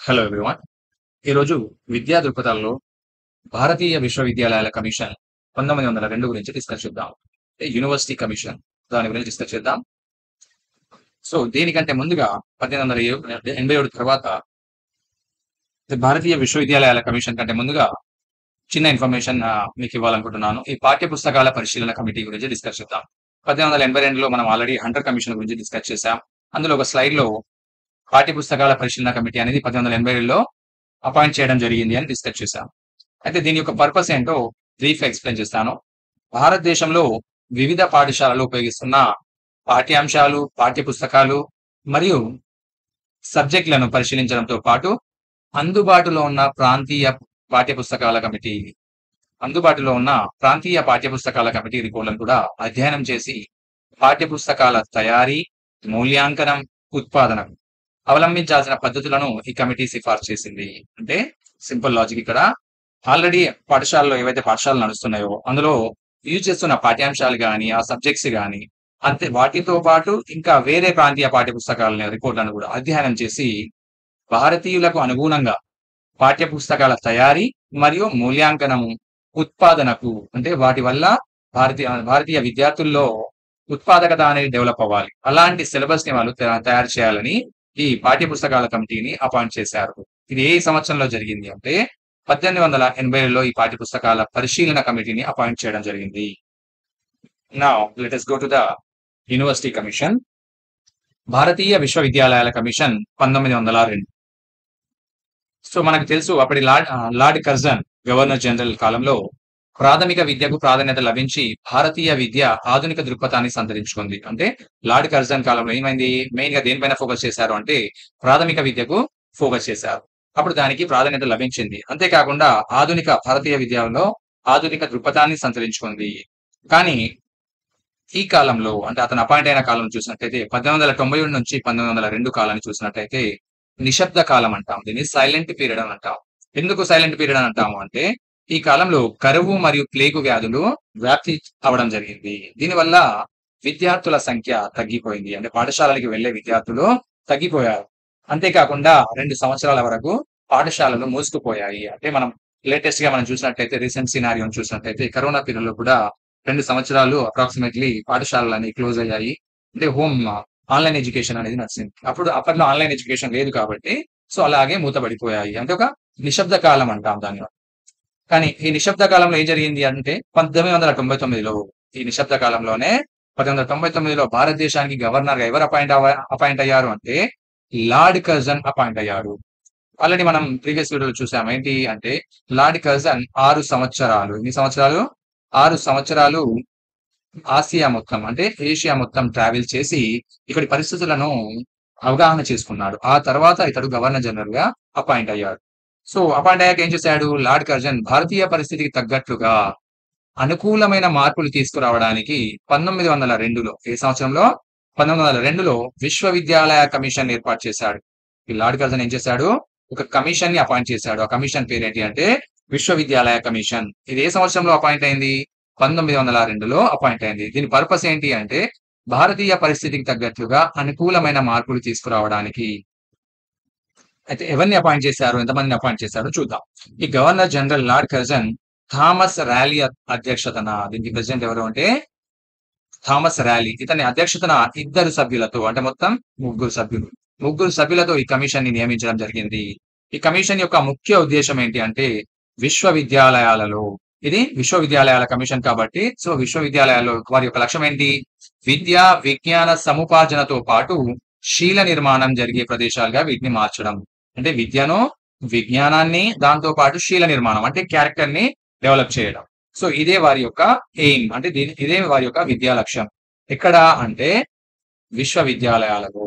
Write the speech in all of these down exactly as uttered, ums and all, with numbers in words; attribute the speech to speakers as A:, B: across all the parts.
A: Hello everyone. ఈరోజు విద్యా దృక్పథాల్లో భారతీయ విశ్వవిద్యాలయాల కమిషన్ పంతొమ్మిది వందల రెండు గురించి డిస్కస్ చేద్దాం. అంటే యూనివర్సిటీ కమిషన్ దాని గురించి డిస్కస్ చేద్దాం. సో దీనికంటే ముందుగా పద్దెనిమిది వందల ఏ- ఎనభై ఏడు తర్వాత భారతీయ విశ్వవిద్యాలయాల కమిషన్ కంటే ముందుగా చిన్న ఇన్ఫర్మేషన్ ఆ, మీకు ఇవ్వాలనుకుంటున్నాను. ఈ పాఠ్య పుస్తకాల పరిశీలన కమిటీ గురించి డిస్కస్ చేద్దాం. పద్దెనిమిది వందల ఎనభై రెండులో మనం ఆల్రెడీ హంటర్ కమిషన్ గురించి డిస్కస్ చేశాం. అందులో ఒక స్లైడ్ లో పాఠ్య పుస్తకాల పరిశీలన కమిటీ అనేది పద్దెనిమిది వందల ఎనభై ఏడులో అపాయింట్ చేయడం జరిగింది అని డిస్కస్ చేశాం. అయితే దీని యొక్క పర్పస్ ఏంటో బ్రీఫ్ ఎక్స్ప్లెయిన్ చేస్తాను. భారతదేశంలో వివిధ పాఠశాలలు ఉపయోగిస్తున్న పాఠ్యాంశాలు, పాఠ్య పుస్తకాలు మరియు సబ్జెక్టులను పరిశీలించడంతో పాటు అందుబాటులో ఉన్న ప్రాంతీయ పాఠ్య పుస్తకాల కమిటీ అందుబాటులో ఉన్న ప్రాంతీయ పాఠ్య పుస్తకాల కమిటీ రిపోర్టులను కూడా అధ్యయనం చేసి పాఠ్య పుస్తకాల తయారీ, మూల్యాంకనం, ఉత్పాదన అవలంబించాల్సిన పద్ధతులను ఈ కమిటీ సిఫార్సు చేసింది. అంటే సింపుల్ లాజిక్ ఇక్కడ ఆల్రెడీ పాఠశాలలో ఏవైతే పాఠశాలలు నడుస్తున్నాయో అందులో యూజ్ చేస్తున్న పాఠ్యాంశాలు కానీ ఆ సబ్జెక్ట్స్ కానీ అంతే వాటితో పాటు ఇంకా వేరే ప్రాంతీయ పాఠ్య పుస్తకాల రిపోర్ట్లను కూడా అధ్యయనం చేసి భారతీయులకు అనుగుణంగా పాఠ్య పుస్తకాల తయారీ మరియు మూల్యాంకనము, ఉత్పాదనకు అంటే వాటి వల్ల భారతీయ భారతీయ విద్యార్థుల్లో ఉత్పాదకత అనేది డెవలప్ అవ్వాలి. అలాంటి సిలబస్ ని వాళ్ళు తయా- తయారు చేయాలని ఈ పాఠ్య పుస్తకాల కమిటీని అపాయింట్ చేశారు. ఇది ఏ సంవత్సరంలో జరిగింది అంటే పద్దెనిమిది వందల ఎనభై ఏడులో ఈ పాఠ్య పుస్తకాల పరిశీలన కమిటీని అపాయింట్ చేయడం జరిగింది. Now let us go to the university commission. భారతీయ విశ్వవిద్యాలయాల కమిషన్ పంతొమ్మిది వందల రెండు. సో మనకు తెలుసు అప్పటి లార్డ్ ఆ, లార్డ్ కర్జన్ గవర్నర్ జనరల్ కాలంలో ప్రాథమిక విద్యకు ప్రాధాన్యత లభించి భారతీయ విద్య ఆధునిక దృక్పథాన్ని సంతరించుకుంది. అంటే లార్డ్ కర్జన్ కాలంలో ఏమైంది, మెయిన్ గా దేనిపైన ఫోకస్ చేశారు అంటే ప్రాథమిక విద్యకు ఫోకస్ చేశారు. అప్పుడు దానికి ప్రాధాన్యత లభించింది. అంతేకాకుండా ఆధునిక భారతీయ విద్యలో ఆధునిక దృక్పథాన్ని సంతరించుకుంది. కానీ ఈ కాలంలో అంటే అతను అపాయింట్ అయిన కాలం చూసినట్టయితే పద్దెనిమిది వందల తొంభై ఏడు నుంచి పంతొమ్మిది వందల రెండు కాలాన్ని చూసినట్టయితే నిశ్శబ్ద కాలం అంటాం. దీన్ని సైలెంట్ పీరియడ్ అని అంటాం. ఎందుకు సైలెంట్ పీరియడ్ అని అంటాము అంటే ఈ కాలంలో కరువు మరియు ప్లేగు వ్యాధులు వ్యాప్తి అవడం జరిగింది. దీనివల్ల విద్యార్థుల సంఖ్య తగ్గిపోయింది. అంటే పాఠశాలకి వెళ్లే విద్యార్థులు తగ్గిపోయారు. అంతేకాకుండా రెండు సంవత్సరాల వరకు పాఠశాలలు మూసుకుపోయాయి. అంటే మనం లేటెస్ట్ గా మనం చూసినట్టయితే రీసెంట్ సినారియో చూసినట్టయితే కరోనా పీరియడ్ లో కూడా రెండు సంవత్సరాలు అప్రాక్సిమేట్లీ పాఠశాలలు క్లోజ్ అయ్యాయి. అంటే హోమ్ ఆన్లైన్ ఎడ్యుకేషన్ అనేది నడిచింది. అప్పుడు అప్పట్లో ఆన్లైన్ ఎడ్యుకేషన్ లేదు కాబట్టి సో అలాగే మూతపడిపోయాయి. అంటే ఒక నిశ్శబ్ద కాలం అంటాం దాన్ని. కానీ ఈ నిశ్శబ్ద కాలంలో ఏం జరిగింది అంటే పంతొమ్మిది వందల తొంభై తొమ్మిదిలో ఈ నిశ్శబ్ద కాలంలోనే పంతొమ్మిది వందల తొంభై తొమ్మిదిలో భారతదేశానికి గవర్నర్ గా ఎవరు అపాయింట్ అపాయింట్ అయ్యారు అంటే లార్డ్ కర్జన్ అపాయింట్ అయ్యారు. ఆల్రెడీ మనం ప్రీవియస్ వీడియోలో చూసాం. ఏంటి అంటే లార్డ్ కర్జన్ ఆరు సంవత్సరాలు ఎన్ని సంవత్సరాలు ఆరు సంవత్సరాలు ఆసియా మొత్తం అంటే ఏషియా మొత్తం ట్రావెల్ చేసి ఇక్కడి పరిస్థితులను అవగాహన చేసుకున్నాడు. ఆ తర్వాత ఇతడు గవర్నర్ జనరల్ గా అపాయింట్ అయ్యాడు. సో అపాయింట్ అయ్యాక ఏం చేశాడు లార్డ్ కర్జన్ భారతీయ పరిస్థితికి తగ్గట్లుగా అనుకూలమైన మార్పులు తీసుకురావడానికి పంతొమ్మిది వందల రెండులో ఏ సంవత్సరంలో పంతొమ్మిది వందల రెండులో విశ్వవిద్యాలయ కమిషన్ ఏర్పాటు చేశాడు. ఈ లార్డ్ కర్జన్ ఏం చేశాడు ఒక కమిషన్ ని అపాయింట్ చేశాడు. ఆ కమిషన్ పేరు ఏంటి అంటే విశ్వవిద్యాలయ కమిషన్. ఇది ఏ సంవత్సరంలో అపాయింట్ అయింది పంతొమ్మిది వందల రెండులో అపాయింట్ అయింది. దీని పర్పస్ ఏంటి అంటే భారతీయ పరిస్థితికి తగ్గట్లుగా అనుకూలమైన మార్పులు తీసుకురావడానికి. అయితే ఎవరిని అపాయింట్ చేశారు, ఎంతమందిని అపాయింట్ చేశారో చూద్దాం. ఈ governor general Lord Curzon Thomas Raleigh అధ్యక్షతన, దీనికి ప్రెసిడెంట్ ఎవరు అంటే థామస్ ర్యాలీ. ఇతని అధ్యక్షతన ఇద్దరు సభ్యులతో అంటే మొత్తం ముగ్గురు సభ్యులు ముగ్గురు సభ్యులతో ఈ కమిషన్ ని నియమించడం జరిగింది. ఈ కమిషన్ యొక్క ముఖ్య ఉద్దేశం ఏంటి అంటే విశ్వవిద్యాలయాలలో ఇది విశ్వవిద్యాలయాల కమిషన్ కాబట్టి సో విశ్వవిద్యాలయాల్లో వారి యొక్క లక్ష్యం ఏంటి విద్య విజ్ఞాన సముపార్జనతో పాటు శీల నిర్మాణం జరిగే ప్రదేశాలుగా వీటిని మార్చడం. అంటే విద్యను విజ్ఞానాన్ని దాంతో పాటు శీల నిర్మాణం అంటే క్యారెక్టర్ ని డెవలప్ చేయడం. సో ఇదే వారి యొక్క ఎయిమ్ అంటే దీని ఇదే వారి యొక్క విద్యా లక్ష్యం. ఎక్కడ అంటే విశ్వవిద్యాలయాలలో.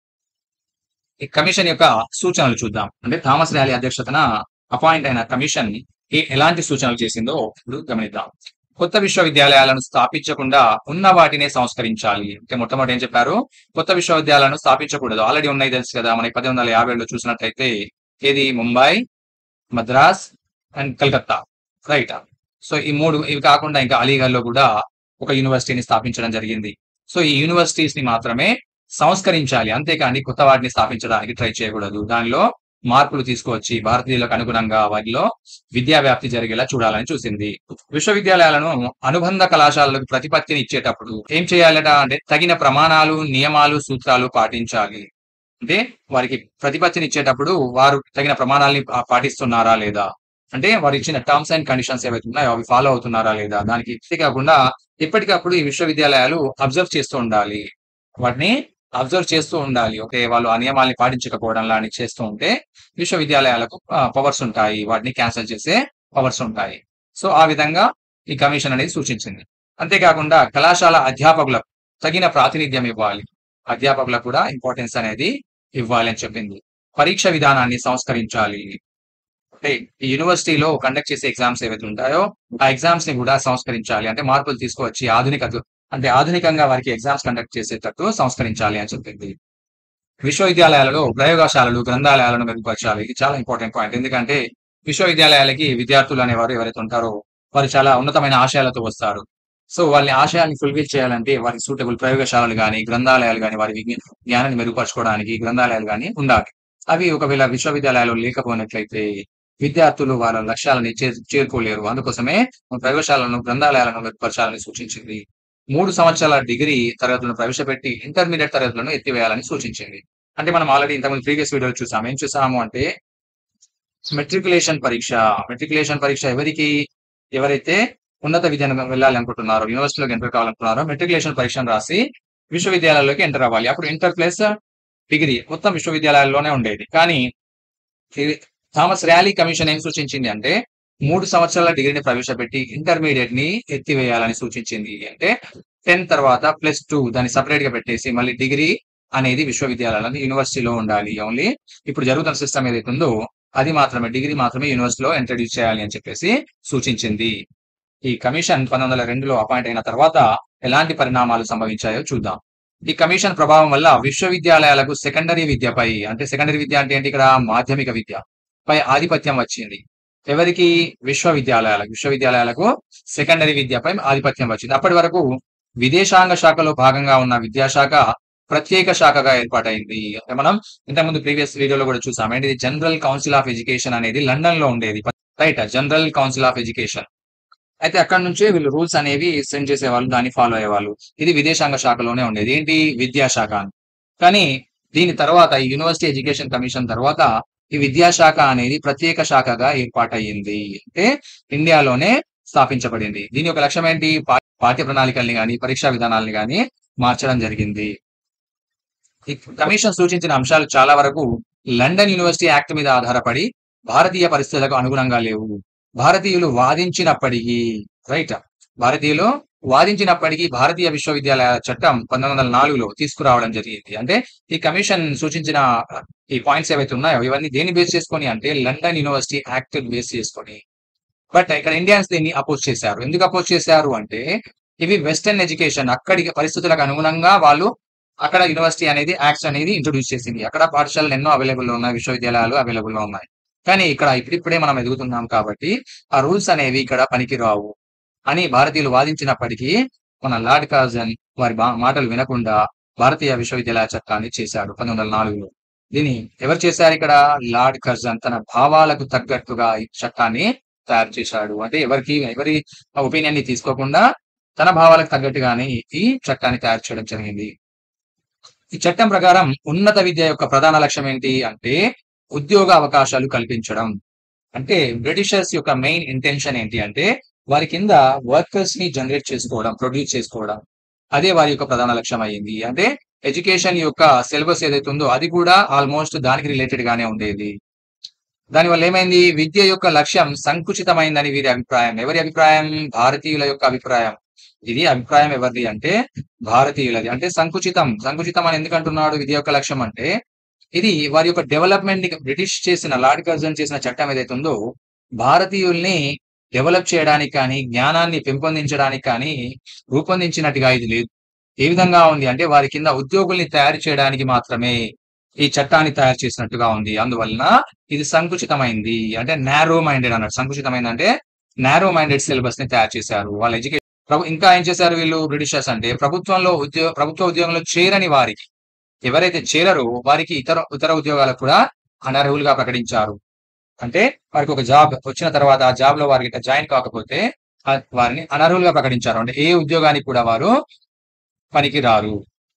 A: ఈ కమిషన్ యొక్క సూచనలు చూద్దాం. అంటే థామస్ ర్యాలీ అధ్యక్షతన అపాయింట్ అయిన కమిషన్ ఏ ఎలాంటి సూచనలు చేసిందో ఇప్పుడు గమనిద్దాం. కొత్త విశ్వవిద్యాలయాలను స్థాపించకుండా ఉన్న వాటినే సంస్కరించాలి. అంటే మొట్టమొదటి ఏం చెప్పారు కొత్త విశ్వవిద్యాలయాలను స్థాపించకూడదు. ఆల్రెడీ ఉన్నాయి తెలుసు కదా మనకి పద్దెనిమిది వందల యాభై ఏడులో చూసినట్టయితే ఏది Mumbai, Madras and Calcutta right. So ఈ మూడు ఇవి కాకుండా ఇంకా అలీగఢ్ లో కూడా ఒక యూనివర్సిటీని స్థాపించడం జరిగింది. సో ఈ యూనివర్సిటీస్ ని మాత్రమే సంస్కరించాలి, అంతేకాని కొత్త వాటిని స్థాపించడానికి ట్రై చేయకూడదు. దానిలో మార్పులు తీసుకువచ్చి భారతీయులకు అనుగుణంగా వారిలో విద్యా వ్యాప్తి జరిగేలా చూడాలని చూసింది. విశ్వవిద్యాలయాలను అనుబంధ కళాశాలలకు ప్రతిపత్తిని ఇచ్చేటప్పుడు ఏం చేయాలట అంటే తగిన ప్రమాణాలు, నియమాలు, సూత్రాలు పాటించాలి. అంటే వారికి ప్రతిపత్తిని ఇచ్చేటప్పుడు వారు తగిన ప్రమాణాలని పా- పాటిస్తున్నారా లేదా, అంటే వారు ఇచ్చిన టర్మ్స్ అండ్ కండిషన్స్ ఏవైతే ఉన్నాయో అవి ఫాలో అవుతున్నారా లేదా, దానికి ఇది కాకుండా ఎప్పటికప్పుడు ఈ విశ్వవిద్యాలయాలు అబ్జర్వ్ చేస్తూ ఉండాలి. వాటిని అబ్జర్వ్ చేస్తూ ఉండాలి. ఓకే, వాళ్ళు ఆ నియమాల్ని పాటించకపోవడం లాంటి చేస్తూ ఉంటే విశ్వవిద్యాలయాలకు పవర్స్ ఉంటాయి, వాటిని క్యాన్సిల్ చేసే పవర్స్ ఉంటాయి. సో ఆ విధంగా ఈ కమిషన్ అనేది సూచించింది. అంతేకాకుండా కళాశాల అధ్యాపకులకు తగిన ప్రాతినిధ్యం ఇవ్వాలి, అధ్యాపకులకు కూడా ఇంపార్టెన్స్ అనేది ఇవ్వాలి అని చెప్పింది. పరీక్ష విధానాన్ని సంస్కరించాలి. అంటే ఈ యూనివర్సిటీలో కండక్ట్ చేసే ఎగ్జామ్స్ ఏవైతే ఉంటాయో ఆ ఎగ్జామ్స్ ని కూడా సంస్కరించాలి. అంటే మార్పులు తీసుకువచ్చి ఆధునికత అంటే ఆధునికంగా వారికి ఎగ్జామ్స్ కండక్ట్ చేసేటట్టు సంస్కరించాలి అని చెప్పింది. విశ్వవిద్యాలయాలలో ప్రయోగశాలలు, గ్రంథాలయాలను మెరుగుపరచాలి. ఇది చాలా ఇంపార్టెంట్ పాయింట్. ఎందుకంటే విశ్వవిద్యాలయాలకి విద్యార్థులు అనేవారు ఎవరైతే ఉంటారో వారు చాలా ఉన్నతమైన ఆశయాలతో వస్తారు. సో వాళ్ళ ఆశయాన్ని ఫుల్ఫిల్ చేయాలంటే వారికి సూటబుల్ ప్రయోగశాలలు గాని, గ్రంథాలయాలు గాని, వారి విజ్ఞ జ్ఞానాన్ని మెరుగుపరచుకోవడానికి గ్రంథాలయాలు గాని ఉండాలి. అవి ఒకవేళ విశ్వవిద్యాలయాలు లేకపోయినట్లయితే విద్యార్థులు వాళ్ళ లక్ష్యాలని చే చేరుకోలేరు. అందుకోసమే ప్రయోగశాలను, గ్రంథాలయాలను మెరుగుపరచాలని సూచించింది. మూడు సంవత్సరాల డిగ్రీ తరగతులను ప్రవేశపెట్టి ఇంటర్మీడియట్ తరగతులను ఎత్తివేయాలని సూచించింది. అంటే మనం ఆల్రెడీ ఇంతకుముందు ప్రీవియస్ వీడియోలో చూసాం. ఏం చూసాము అంటే మెట్రికులేషన్ పరీక్ష. మెట్రికులేషన్ పరీక్ష ఎవరికి, ఎవరైతే ఉన్నత విద్యను వెళ్ళాలి అనుకుంటున్నారో, యూనివర్సిటీలోకి ఎంటర్ కావాలనుకుంటున్నారో మెట్రికులేషన్ పరీక్షను రాసి విశ్వవిద్యాలయాల్లోకి ఎంటర్ అవ్వాలి. అప్పుడు ఇంటర్ ప్లస్ డిగ్రీ మొత్తం విశ్వవిద్యాలయాల్లోనే ఉండేది. కానీ ఇది థామస్ ర్యాలీ కమిషన్ ఏం సూచించింది అంటే మూడు సంవత్సరాల డిగ్రీని ప్రవేశపెట్టి ఇంటర్మీడియట్ ని ఎత్తివేయాలని సూచించింది. అంటే టెన్ తర్వాత ప్లస్ టూ దాన్ని సపరేట్ గా పెట్టేసి మళ్ళీ డిగ్రీ అనేది విశ్వవిద్యాలయాలను యూనివర్సిటీలో ఉండాలి. ఓన్లీ ఇప్పుడు జరుగుతున్న సిస్టమ్ ఏదైతే ఉందో అది మాత్రమే, డిగ్రీ మాత్రమే యూనివర్సిటీలో ఇంట్రడ్యూస్ చేయాలి అని చెప్పేసి సూచించింది. ఈ కమిషన్ పంతొమ్మిది వందల రెండులో అపాయింట్ అయిన తర్వాత ఎలాంటి పరిణామాలు సంభవించాయో చూద్దాం. ఈ కమిషన్ ప్రభావం వల్ల విశ్వవిద్యాలయాలకు సెకండరీ విద్యపై, అంటే సెకండరీ విద్య అంటే ఏంటి, ఇక్కడ మాధ్యమిక విద్య పై ఆధిపత్యం వచ్చింది. ఎవరికి, విశ్వవిద్యాలయాలకు విశ్వవిద్యాలయాలకు సెకండరీ విద్యపై ఆధిపత్యం వచ్చింది. అప్పటి వరకు విదేశాంగ శాఖలో భాగంగా ఉన్న విద్యాశాఖ ప్రత్యేక శాఖగా ఏర్పాటైంది. అంటే మనం ఇంతకుముందు ప్రీవియస్ వీడియోలో కూడా చూసాం. ఏంటి, జనరల్ కౌన్సిల్ ఆఫ్ ఎడ్యుకేషన్ అనేది లండన్ లో ఉండేది. Right, general council of education. అయితే అక్కడ నుంచే వీళ్ళు రూల్స్ అనేవి సెండ్ చేసేవాళ్ళు, దాన్ని ఫాలో అయ్యేవాళ్ళు. ఇది విదేశాంగ శాఖలోనే ఉండేది. ఏంటి, విద్యాశాఖ. కానీ దీని తర్వాత ఈ యూనివర్సిటీ ఎడ్యుకేషన్ కమిషన్ తర్వాత ఈ విద్యాశాఖ అనేది ప్రత్యేక శాఖగా ఏర్పాటయ్యింది. అంటే ఇండియాలోనే స్థాపించబడింది. దీని యొక్క లక్ష్యం ఏంటి, పాఠ్య ప్రణాళికల్ని గాని, పరీక్షా విధానాల్ని గాని మార్చడం జరిగింది. ఈ కమిషన్ సూచించిన అంశాలు చాలా వరకు లండన్ యూనివర్సిటీ యాక్ట్ మీద ఆధారపడి భారతీయ పరిస్థితులకు అనుగుణంగా లేవు. భారతీయులు వాదించినప్పటికీ, రైట్, భారతీయులు వాదించినప్పటికీ భారతీయ విశ్వవిద్యాలయ చట్టం పంతొమ్మిది వందల నాలుగులో తీసుకురావడం జరిగింది. అంటే ఈ కమిషన్ సూచించిన ఈ పాయింట్స్ ఏవైతే ఉన్నాయో ఇవన్నీ దేని బేస్ చేసుకొని అంటే లండన్ యూనివర్సిటీ యాక్ట్ బేస్ చేసుకొని. బట్ ఇక్కడ ఇండియన్స్ దీన్ని అపోజ్ చేశారు. ఎందుకు అపోజ్ చేశారు అంటే ఇవి వెస్టర్న్ ఎడ్యుకేషన్, అక్కడి పరిస్థితులకు అనుగుణంగా వాళ్ళు అక్కడ యూనివర్సిటీ అనేది యాక్ట్స్ అనేది ఇంట్రొడ్యూస్ చేసింది. అక్కడ పాఠశాలలు ఎన్నో అవైలబుల్ ఉన్నాయి, విశ్వవిద్యాలయాలు అవైలబుల్ గా ఉన్నాయి. కానీ ఇక్కడ ఇప్పుడిప్పుడే మనం ఎదుగుతున్నాం కాబట్టి ఆ రూల్స్ అనేవి ఇక్కడ పనికిరావు అని భారతీయులు వాదించినప్పటికీ మన లార్డ్ కర్జన్ వారి మాటలు వినకుండా భారతీయ విశ్వవిద్యాలయ చట్టాన్ని చేశాడు పంతొమ్మిది వందల నాలుగులో. దీన్ని ఎవరు చేశారు ఇక్కడ, లార్డ్ కర్జన్ తన భావాలకు తగ్గట్టుగా ఈ చట్టాన్ని తయారు చేశాడు. అంటే ఎవరికి ఎవరి ఒపీనియన్ ని తీసుకోకుండా తన భావాలకు తగ్గట్టుగానే ఈ చట్టాన్ని తయారు చేయడం జరిగింది. ఈ చట్టం ప్రకారం ఉన్నత విద్య యొక్క ప్రధాన లక్ష్యం ఏంటి అంటే ఉద్యోగ అవకాశాలు కల్పించడం. అంటే బ్రిటిషర్స్ యొక్క మెయిన్ ఇంటెన్షన్ ఏంటి అంటే వారి కింద వర్కర్స్ ని జనరేట్ చేసుకోవడం, ప్రొడ్యూస్ చేసుకోవడం, అదే వారి యొక్క ప్రధాన లక్ష్యం అయ్యింది. అంటే ఎడ్యుకేషన్ యొక్క సిలబస్ ఏదైతే ఉందో అది కూడా ఆల్మోస్ట్ దానికి రిలేటెడ్ గానే ఉండేది. దానివల్ల ఏమైంది, విద్య యొక్క లక్ష్యం సంకుచితమైందని వీరి అభిప్రాయం. ఎవరి అభిప్రాయం, భారతీయుల యొక్క అభిప్రాయం. ఇది అభిప్రాయం ఎవరిది అంటే భారతీయులది. అంటే సంకుచితం, సంకుచితం అని ఎందుకు అంటున్నాడు, విద్య యొక్క లక్ష్యం అంటే ఇది వారి యొక్క డెవలప్మెంట్ ని, బ్రిటిష్ చేసిన లార్డ్ కర్జన్ చేసిన చట్టం ఏదైతే ఉందో భారతీయుల్ని డెవలప్ చేయడానికి కానీ, జ్ఞానాన్ని పెంపొందించడానికి కానీ రూపొందించినట్టుగా ఇది లేదు. ఏ విధంగా ఉంది అంటే వారి కింద ఉద్యోగుల్ని తయారు చేయడానికి మాత్రమే ఈ చట్టాన్ని తయారు చేసినట్టుగా ఉంది. అందువలన ఇది సంకుచితమైంది, అంటే నారో మైండెడ్ అన్నట్టు. సంకుచితమైంది అంటే నారో మైండెడ్ సిలబస్ ని తయారు చేశారు వాళ్ళ ఎడ్యుకేషన్. ఇంకా ఏం చేశారు వీళ్ళు బ్రిటిషర్స్ అంటే ప్రభుత్వంలో ఉద్యోగ ప్రభుత్వ ఉద్యోగంలో చేరని వారికి, ఎవరైతే చేరరో వారికి ఇతర ఇతర ఉద్యోగాలకు కూడా అనర్హులుగా ప్రకటించారు. అంటే వారికి ఒక జాబ్ వచ్చిన తర్వాత ఆ జాబ్ లో వారికి జాయిన్ కాకపోతే ఆ వారిని అనర్హులుగా ప్రకటించారు. అంటే ఏ ఉద్యోగానికి కూడా వారు పనికి రారు.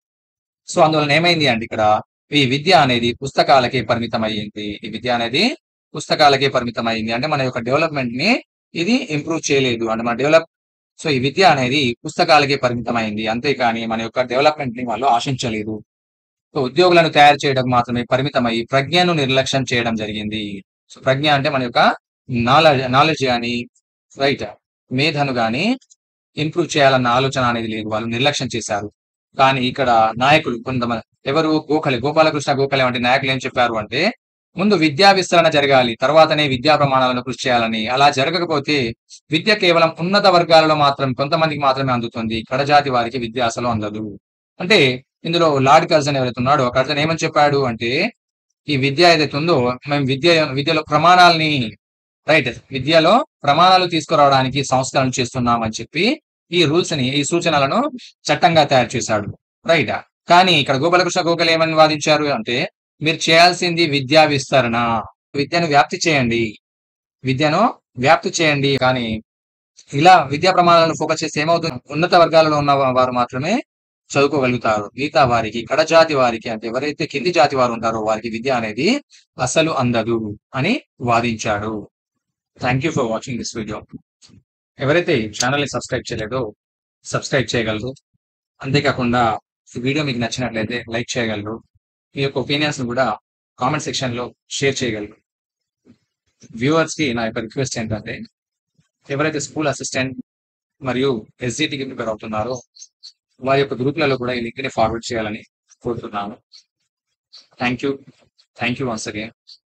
A: సో అందువలన ఏమైంది అంటే ఇక్కడ ఈ విద్య అనేది పుస్తకాలకే పరిమితం అయ్యింది. ఈ విద్య అనేది పుస్తకాలకే పరిమితం అయింది. అంటే మన యొక్క డెవలప్మెంట్ ని ఇది ఇంప్రూవ్ చేయలేదు. అంటే మన డెవలప్ సో ఈ విద్య అనేది పుస్తకాలకే పరిమితం అయింది. అంతేకాని మన యొక్క డెవలప్మెంట్ ని వాళ్ళు ఆశించలేదు. సో ఉద్యోగులను తయారు చేయడం మాత్రమే పరిమితమై ప్రజ్ఞను నిర్లక్ష్యం చేయడం జరిగింది. సో ప్రజ్ఞ అంటే మన యొక్క నాలెడ్జ్ నాలెడ్జ్ గాని రైట్ మేధను గాని ఇంప్రూవ్ చేయాలన్న ఆలోచన అనేది లేదు. వాళ్ళు నిర్లక్ష్యం చేశారు. కానీ ఇక్కడ నాయకులు కొంతమంది ఎవరు గోఖలే గోపాలకృష్ణ గోఖలే వంటి నాయకులు ఏం చెప్పారు అంటే ముందు విద్యా విస్తరణ జరగాలి, తర్వాతనే విద్యా ప్రమాణాలను కృషి చేయాలని. అలా జరగకపోతే విద్య కేవలం ఉన్నత వర్గాలలో మాత్రం కొంతమందికి మాత్రమే అందుతుంది. కడజాతి వారికి విద్య అసలు అందదు. అంటే ఇందులో లార్డ్ కర్జన్ ఎవరైతే ఉన్నాడో కర్జన్ ఏమని చెప్పాడు అంటే ఈ విద్య ఏదైతే ఉందో మేము విద్య విద్యలో ప్రమాణాలని రైట్ విద్యలో ప్రమాణాలు తీసుకురావడానికి సంస్కరణ చేస్తున్నామని చెప్పి ఈ రూల్స్ ని ఈ సూచనలను చట్టంగా తయారు చేశాడు. రైట్ కానీ ఇక్కడ గోపాలకృష్ణ గోఖలే ఏమని వాదించారు అంటే మీరు చేయాల్సింది విద్యా విస్తరణ, విద్యను వ్యాప్తి చేయండి, విద్యను వ్యాప్తి చేయండి. కానీ ఇలా విద్యా ప్రమాణాలను ఫోకస్ చేస్తే ఏమవుతుంది, ఉన్నత వర్గాలలో ఉన్న వారు మాత్రమే చదువుకోగలుగుతారు. మిగతా వారికి కడజాతి వారికి అంటే ఎవరైతే కింది జాతి వారు ఉంటారో వారికి విద్య అనేది అసలు అందదు అని వాదించాడు. Thank you for watching this video. ఎవరైతే ఛానల్ ని సబ్స్క్రైబ్ చేయలేదో సబ్స్క్రైబ్ చేయగలరు. అంతేకాకుండా ఈ వీడియో మీకు నచ్చినట్లయితే లైక్ చేయగలరు. మీ యొక్క ఒపీనియన్స్ ని కూడా కామెంట్ సెక్షన్ లో షేర్ చేయగలరు. వ్యూవర్స్ కి నా యొక్క రిక్వెస్ట్ ఏంటంటే ఎవరైతే స్కూల్ అసిస్టెంట్ మరియు ఎస్జిటికి ప్రిపేర్ అవుతున్నారో వారి యొక్క గ్రూప్లలో కూడా ఈ లింక్ ని ఫార్వర్డ్ చేయాలని కోరుతున్నాను. Thank you thank you once again.